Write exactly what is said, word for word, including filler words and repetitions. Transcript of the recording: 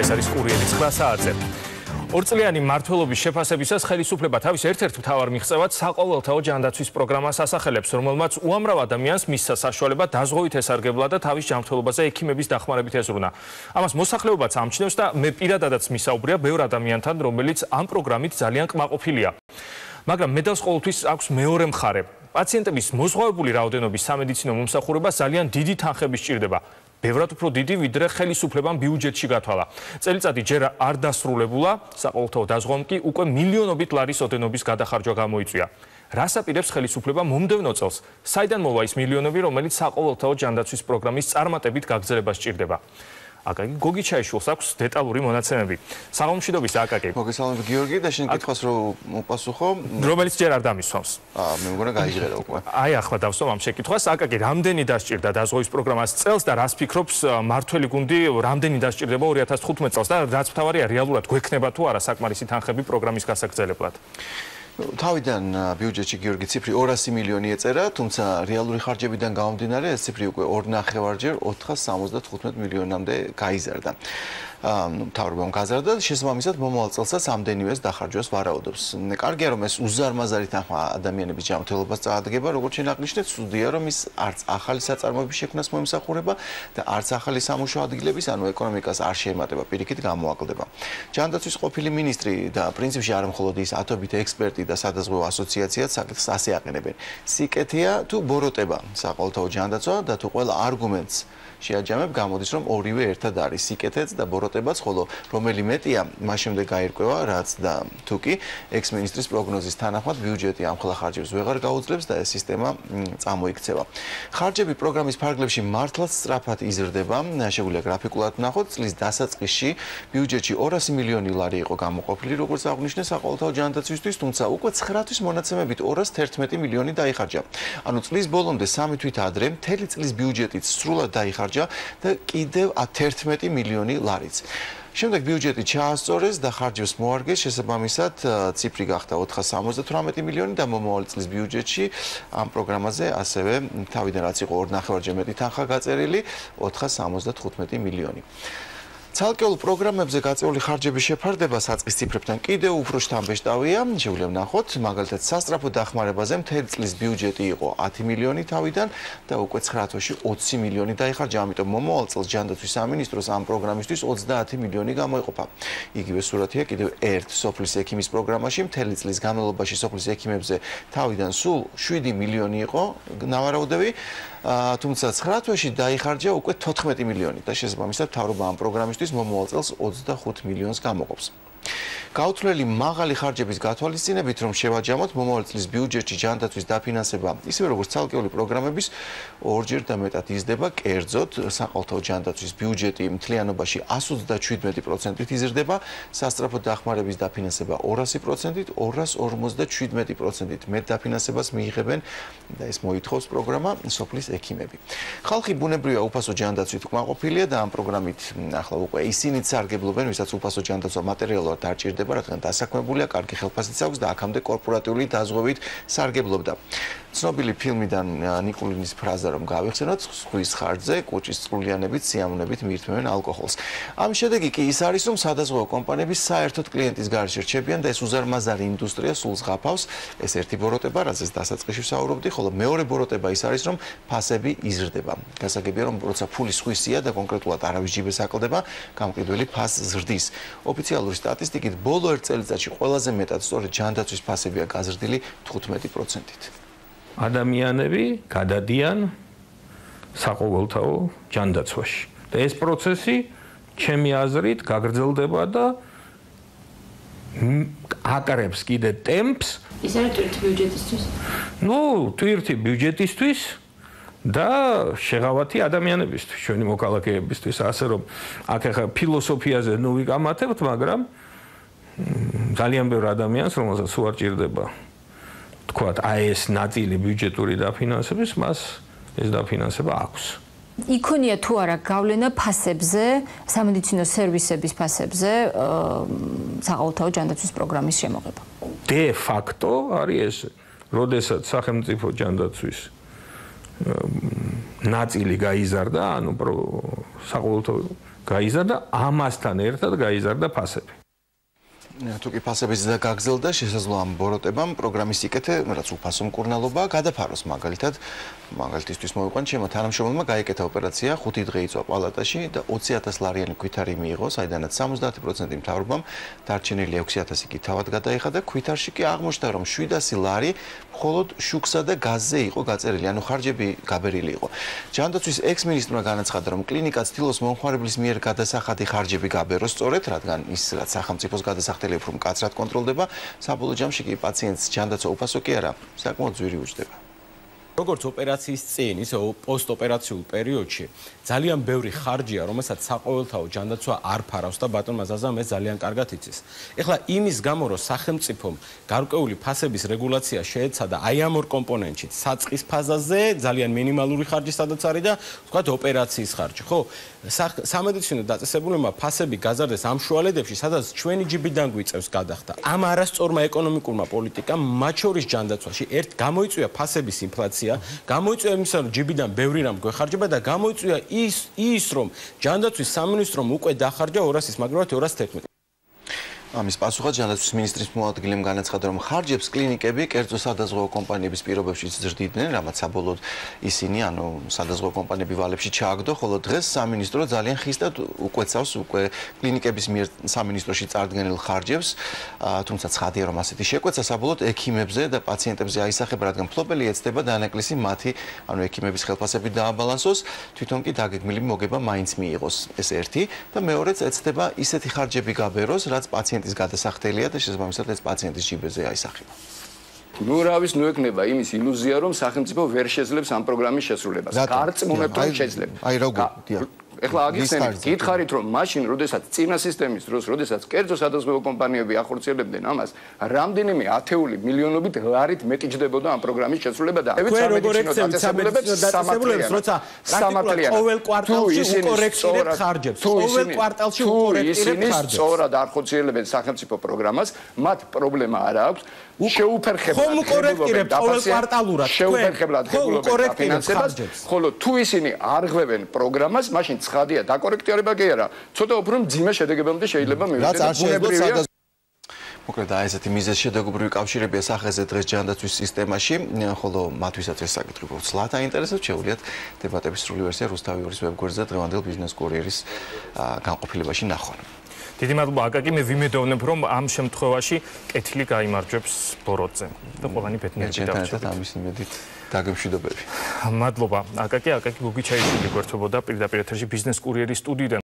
ეს არის კურიერი ცხრა საათზე. ორწლიანი მმართველობის შეფასებისას ხელისუფლება თავის ერთ-ერთ მთავარ მიღწევად საყოველთაო ჯანდაცვის პროგრამას ასახელებს, რომელმაც უამრავ ადამიანს მისცა საშუალება დაზღვევით ესარგებლა და თავის ჯანმრთელობაზე ექიმების დახმარებით ეზრუნა. ამას მოსახლეობაც ამჩნევს და მე პირადადაც მისაუბრია ბევრ ადამიანთან, რომელიც ამ პროგრამით ძალიან კმაყოფილია. მაგრამ მედალს ყოველთვის აქვს მეორე მხარე. პაციენტების მოზღვავებული რაოდენობის სამედიცინო მომსახურება ძალიან დიდი თანხების სჭირდება. ბევრად უფრო დიდი, ვიდრე ხელისუფლებამ ბიუჯეტში გათვალა. წელიწადი ჯერ არ დასრულებულა, საყოველთაო დაზღვამ კი უკვე მილიონობით ლარის ოდენობის გადახარჯვა გამოიწვია. რას აპირებს ხელისუფლება მომდევნო წელს? საიდან მოვა ის მილიონები, რომელიც საყოველთაო ჯანდაცვის პროგრამის წარმატებით გაგრძელებას სჭირდება? აკაკი გოგიჩაიშვილს აქვს დეტალური მონაცემები. საღამომშვიდობის აკაკი. მოგესალმებით გიორგი და შენ კითხვას რო მოპასუხო, რომელიც ჯერ არ დამისვამს. აა მე მგონა გაიჟღერა უკვე. აი ახლა დავსვამ ამ შეკითხვას. აკაკი, რამდენი დასჭირდა დაზღვევის პროგრამას წელს და რას ფიქრობს მართველი გუნდი, რამდენი დასჭირდება ორი ათას თხუთმეტ წელს და რაც მთავარია რეალურად გვექნება თუ არა საკმარისი თანხები პროგრამის გასაგრძელებლად? თავიდან ბიუჯეტში გიორგი ციფრი ორასი მილიონი ეწერა, თუმცა რეალური ხარჯებიდან გამომდინარე ეს ციფრი უკვე ორ ნახევარჯერ ოთხას სამოცდათხუთმეტ მილიონამდე გაიზარდა. მთავრობამ გაზარდა, შესაბამისად მომავალ წელსაც ამდენივეს დახარჯვას ვარაუდობს. კარგია რომ ეს უზარმაზარი თანხა ადამიანების ჯანმრთელობას წაადგება, როგორც შენ აღნიშნეთ, ცუდია რომ ის არც ახალი საწარმოების შექმნას მოემსახურება და არც ახალი სამუშაო ადგილების, ანუ ეკონომიკას არ შეემატება, პირიქით გამოაკლდება. ჯანდაცვის ყოფილი მინისტრი და პრინციპში არა მხოლოდ ის ათობით ექსპერტი და სადაზღვეო ასოციაციაც საკითხს ასე აყენებენ. სიკეთეა თუ ბოროტება საყოველთაო ჯანდაცვა და თუ ყველა არგუმენტს შეაჯამებ, გამოდის რომ ორივე ერთად არის, სიკეთეც და ბოროტებაც, ხოლო რომელი მეტია, მას შემდეგ გაირკვევა, რაც და თუ კი ექს-მინისტრის პროგნოზის თანახმად ბიუჯეტი ამხელა ხარჯებს ვეღარ გაუძლებს და ეს სისტემა წამოიქცევა. ხარჯები პროგრამის ფარგლებში მართლაც სწრაფად იზრდება, შეგვიძლია გრაფიკულად ვნახოთ, წლის დასაწყისში ბიუჯეტში ორასი მილიონი ლარი იყო გამოყოფილი, როგორც აღნიშნეს საყოველთაო ჯანდაცვისთვის, თუმცა უკვე ცხრა თვის მონაცემებით ორას თერთმეტი მილიონი დაიხარჯა. ანუ წლის ბოლომდე სამი თვით ადრე მთელი წლის ბიუჯეტით სრულად დაიხარჯა და კიდევ თერთმეტი მილიონი ლარიც. შემდეგ ბიუჯეტი ჩაასწორეს და ხარჯებს მოარგეს, შესაბამისად ციფრი გახდა ოთხას სამოცდათვრამეტი მილიონი და მომავალი წლის ბიუჯეტში ამ პროგრამაზე ასევე თავიდან რაც იყო ორ ნახევარჯერ მეტი თანხა გაწერილი, ოთხას სამოცდათხუთმეტი მილიონი. ცალკეულ პროგრამებზე გაწეული ხარჯების შეფარდება საწყის ციფრებთან კიდევ უფრო შთამბეჭდავია, შეგვიძლია ვნახოთ, მაგალითად სასტრაფო დახმარებაზე მთელი წლის ბიუჯეტი იყო ათი მილიონი თავიდან და უკვე ცხრა თვეში ოცი მილიონი დაიხარჯა, ამიტომ მომავალ წელს ჯანდაცვის სამინისტროს ამ პროგრამისთვის ოცდაათი მილიონი გამოიყოფა. იგივე სურათია კიდევ ერთ სოფლის ექიმის პროგრამაში, მთელი წლის განმავლობაში სოფლის ექიმებზე თავიდან სულ შვიდი მილიონი იყო ნავარაუდები, თუმცა ცხრა თვეში დაიხარჯა უკვე თოთხმეტი მილიონი და შესაბამისად მთავრობა ამ პროგრამისთვის მომავალ წელს ოცდახუთ მილიონს გამოყოფს. გაუთვლელი მაღალი ხარჯების გათვალისწინებით, რომ შევაჯამოთ მომავალ წლის ბიუჯეტში ჯანდაცვის დაფინანსება, ისევე როგორც ცალკეული პროგრამების ორჯერ და მეტად იზრდება, კერძოდ საყოველთაო ჯანდაცვის ბიუჯეტი მთლიანობაში ასს ოცდაშვიდ პროცენტით იზრდება, სასწრაფო დახმარების დაფინანსება ორასი პროცენტით, ორას ორმოცდაშვიდ პროცენტით მეტ დაფინანსებას მიიღებენ და ეს მოითხოვს პროგრამა სოფლის ექიმები. ხალხი ბუნებრივია უფასო ჯანდაცვით კმაყოფილია და ამ პროგრამით ახლა უკვე ისინიც სარგებლობენ, ვისაც უფასო ჯანდაცვა მატერიალურად არ ჭირდება, რადგან დასაქმებულია, კარგი ხელფასიც აქვს და აქამდე კორპორატიული დაზღვევით სარგებლობდა. ცნობილი ფილმიდან ნიკულინის ფრაზა რომ გავიხსენოთ, ზღვის ხარჯზე კუჭის წყლიანებით სიამოვნებით მიირთმევენ ალკოჰოლს. ამ შედეგი კი ის არის, რომ სადაზღვეო კომპანიები საერთოდ კლიენტის გარეშე რჩებიან და ეს უზარმაზარი ინდუსტრია სულ ზღაფავს. ეს ერთი ბოროტება, რაზეც დასაწყისში ვსაუბრობდი, ხოლო მეორე ბოროტება ის არის, რომ ფასები იზრდება. გასაგებია, რომ როცა ფული სხვისია და კონკრეტულად არავის ჯიბეს აკლდება, გამყიდველი ფასს ზრდის. ოფიციალური სტატისტიკით ბოლო ერთ წელიწადში ყველაზე მეტად სწორედ ჯანდაცვის ფასებია გაზრდილი თხუთმეტი პროცენტით. ადამიანები გადადიან საყოველთაო ჯანდაცვაში. და ეს პროცესი ჩემი აზრით გაგრძელდება და აკრებს კიდე ტემპს. ის არის თვირთი ბიუჯეტისთვის. ნუ, თვირთი ბიუჯეტისთვის და შეღავათი ადამიანებისთვის, ჩვენი მოქალაქეებისთვის, ასე რომ აქ ახლა ფილოსოფიაზე ნუ ვიკამათებთ, მაგრამ ძალიან ბევრ ადამიანს, რომელსაც სულ არ ჭირდება თქვათ, აი ეს ნაწილი ბიუჯეტური დაფინანსების, მას ეს დაფინანსება აქვს. იქონია თუ არა გავლენა ფასებზე, სამედიცინო სერვისების ფასებზე, საყოველთაო ჯანდაცვის პროგრამის შემოღება? De facto არის ეს, როდესაც სახელმწიფო ჯანდაცვის ნაწილი გაიზარდა, ანუ საყოველთაო გაიზარდა, ამასთან ერთად გაიზარდა ფასები. თუ კი ფასების ზრდა გაგრძელდა, შესაძლოა ამ ბოროტებამ პროგრამის სიკეთე, რაც უფასო მკურნალობა, გადაფაროს. მაგალითად, მაგალითისთვის მოვიყვანთ, ჩემო თანამშრომელმა გაიკეთა ოპერაცია, ხუთი დღე იწვა პალატაში და ოცი ათას ლარიანი ქვითარი მიიღო, საიდანაც სამოცდაათი პროცენტი მთავრობამ, დარჩენილი ექვსი ათასი კი თავად გადაიხადა. ქვითარში კი აღმოჩნდა, რომ შვიდასი ლარი მხოლოდ შუქსა და გაზზე იყო გაწერილი, ანუ ხარჯები გაბერილი იყო. ჯანდაცვის ექს-მინისტრმა განაცხადა, რომ კლინიკა ცდილობს მომხმარებლის მიერ გადასახადი ხარჯები გაბეროს სწორედ, რადგან ის რაც სახელმწიფოს გადასახდელი უფრო მკაცრად კონტროლდება, საბოლოო ჯამში კი პაციენტს ჯანდაცვა უფასო კი არა, საკმაოდ ძვირი უჯდება. როგორც ოპერაციის წინ, ისე პოსტოპერაციულ პერიოდში ძალიან ბევრი ხარჯია, რომელსაც საყოველთაო ჯანდაცვა არ ფარავს და ბატონმა ზაზამ ეს ძალიან კარგად იცის. ეხლა იმის გამო, რომ სახელმწიფომ გარკვეული ფასების რეგულაცია შეეცადა აი ამ ორ კომპონენტში, საწყის ფაზაზე ძალიან მინიმალური ხარჯი სადაც არის და ვთქვათ ოპერაციის ხარჯი, ხო? სამედიცინო დაწესებულებმა ფასები გაზარდეს ამ შუალედებში, სადაც ჩვენი ჯიბიდან გვიწევს გადახდა. ამ არასწორმა ეკონომიკურმა პოლიტიკამ, მათ შორის ჯანდაცვაში ერთ გამოიწვია ფასების ინფლაცია, გამოიწვია იმისა, რომ ჯიბიდან ბევრი რამ გვეხარჯება და გამოიწვია ის ის რომ ჯანდაცვის სამინისტრომ უკვე დახარჯა ორასის, მაგრამ ორასი თერთმეტი. ამის პასუხად ჯანდაცვის მინისტრის მოადგილემ განაცხადა, რომ ხარჯებს კლინიკები კერძო სადაზღვეო კომპანიების პირობებში ზრდიდნენ, რამაც საბოლოოდ ისინი, ანუ სადაზღვეო კომპანიები ვალებში ჩააგდო, ხოლო დღეს სამინისტრო ძალიან ხისტად უკვეცავს უკვე კლინიკების მიერ სამინისტროში წარდგენილ ხარჯებს, თუმცა ცხადია, რომ ასეთი შეკვეცა საბოლოოდ ექიმებზე და პაციენტებზე აისახება, რადგან მფლობელი ეცდება დანაკლისი მათი, ანუ ექიმების ხელფასები დააბალანსოს, თვითონ კი დაგეგმილი მოგება მაინც მიიღოს. ეს ერთი და მეორეც ეცდება ისეთი ხარჯები გაბეროს, რაც პაციენტ ის გადასახდელია და შესაბამისად ეს პაციენტის ჯიბეზე აისახება. ნუ რავის ნუ ეკნება იმის ილუზია, რომ სახელმწიფო ვერ შეძლებს ამ პროგრამის შესრულებას. გარწმუნებთ, რომ შეძლებს. აი როგორ? ეხლა აგიხსენებთ, გითხარით, რომ მაშინ, როდესაც წინა სისტემის დროს, როდესაც კერძო სადაზღვეო კომპანიები ახორციელებდნენ ამას, რამდენიმე ათეული მილიონობით ლარით მეტი ჯდებოდა ამ პროგრამის შესრულება და ჩვენ როგორ ექცევით საბიუჯეტო დაწესებულებას, როცა პრაქტიკულად ყოველ კვარტალში უკორექტირებთ ხარჯებს, ყოველ კვარტალში უკორექტირებთ ხარჯებს. სწორად არ ხორციელებენ სახელმწიფო პროგრამას, მათ პრობლემა არ აქვს. შეუფერხებლად ხომ უკორექტირებთ ყოველ კვარტალურად შეუფერხებლად regularულად ფინანსებას, ხოლო თუ ისინი არ ღვევენ პროგრამას, მაშინ ცხადია დაკორექტირება კი არა, ცოტა უფრო მძიმე შედეგებამდე შეიძლება მივიდეთ ბუნებრივია. მოკლედ აი ესეთი მიზეზ შედეგობრივი კავშირებია სახეზე დღეს ჯანდაცვის სისტემაში, ხოლო მათთვისაც ეს საკითხი უფრო ცლად აინტერესებს, შეუძლიათ დებატების სრული ვერსია რუსთავის ვებგვერდზე დღევანდელ ბიზნეს კურიერის განყოფილებაში ნახონ. დიდი მადლობა აკაკი, მე ვიმედოვნებ, რომ ამ შემთხვევაში კეთილი გაიმარჯვებს ბოროტზე და ყველანი ბედნიერები დავჭერთ. ამის იმედით დაგემშვიდობები. მადლობა აკაკი, აკაკი გოგიჩაიშვილი გვერდთვებოდა პირდაპირ ეთერში ბიზნეს კურიერის სტუდიიდან.